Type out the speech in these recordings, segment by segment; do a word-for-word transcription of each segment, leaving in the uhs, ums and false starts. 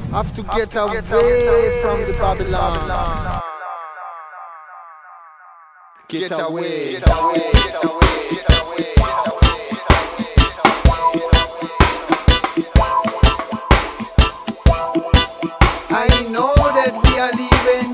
have to get away from the Babylon. Get away, get away, get away, get away. I know that we are leaving.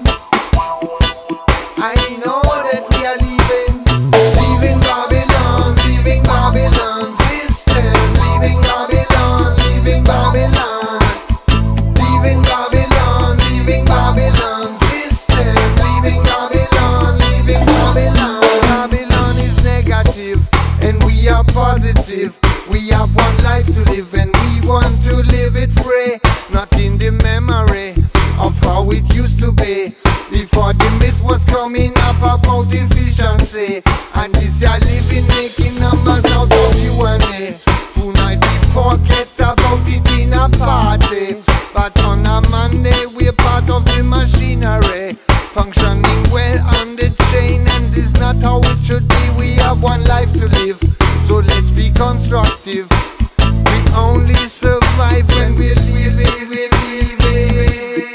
I know that we are leaving. Leaving Babylon, leaving Babylon system. Leaving Babylon, leaving Babylon. Leaving Babylon, leaving Babylon system. Leaving Babylon, leaving Babylon. Babylon is negative and we are positive. We have one life to live and we want to live it free. Not in the memory of how it used to be before the myth was coming up about efficiency. And this year living making numbers out of you and me. Tonight we forget about it in a party, but on a Monday we're part of the machinery, functioning well on the chain, and this not how it should be. We have one life to live, so let's be constructive. We only survive when we're living, we're living.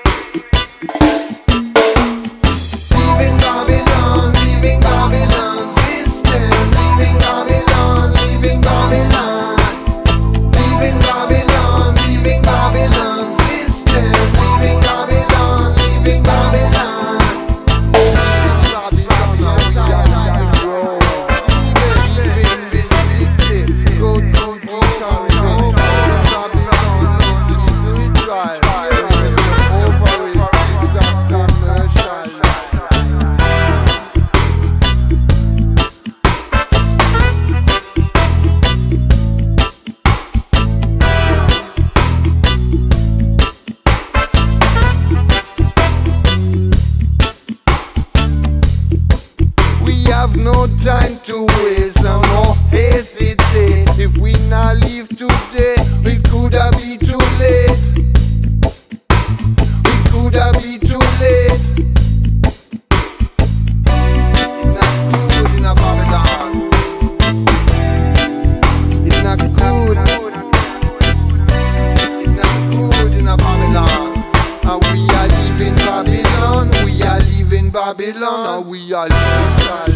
Leaving Babylon, leaving Babylon system. Leaving Babylon, leaving Babylon. Leaving Babylon, leaving Babylon system. Leaving Babylon, leaving Babylon. Leaving this city, go to the corridor. Babylon, this is spiritual. Over it, this is commercial. We have no time to waste and no hesitate. If we not leave today, it could have be too late. It could have be too late. It's not good in a Babylon. It's not good. It's not good in a Babylon. And we are leaving Babylon. We are leaving Babylon. And we are leaving Babylon.